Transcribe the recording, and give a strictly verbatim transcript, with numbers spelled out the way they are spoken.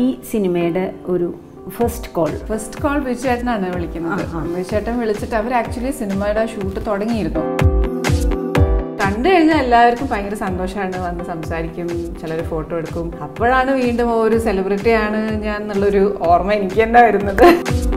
ഈ സിനിമയുടെ ഒരു ഫസ്റ്റ് കോൾ ഫസ്റ്റ് കോൾ വിജയേട്ടനാണ് വിളിക്കുന്നത്. വിജയേട്ടൻ വിളിച്ചിട്ട് അവർ ആക്ച്വലി സിനിമയുടെ ഷൂട്ട് തുടങ്ങിയിരുന്നു. കണ്ടു കഴിഞ്ഞാൽ എല്ലാവർക്കും ഭയങ്കര സന്തോഷമാണ്, വന്ന് സംസാരിക്കും, ചിലർ ഫോട്ടോ എടുക്കും. അപ്പോഴാണ് വീണ്ടും ഒരു സെലിബ്രിറ്റിയാണ് ഞാൻ എന്നുള്ളൊരു ഓർമ്മ എനിക്ക് തന്നെ വരുന്നത്.